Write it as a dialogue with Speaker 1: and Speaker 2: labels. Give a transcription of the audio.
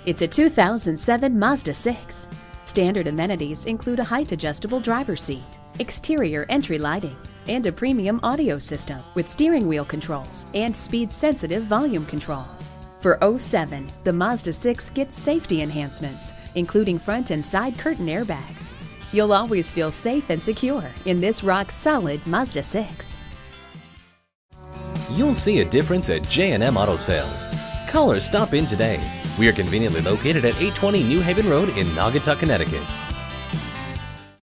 Speaker 1: It's a 2007 Mazda 6. Standard amenities include a height-adjustable driver's seat, exterior entry lighting, and a premium audio system with steering wheel controls and speed-sensitive volume control. For '07, the Mazda 6 gets safety enhancements, including front and side curtain airbags. You'll always feel safe and secure in this rock-solid Mazda 6.
Speaker 2: You'll see a difference at J M Auto Sales. Call or stop in today. We are conveniently located at 820 New Haven Road in Naugatuck, Connecticut.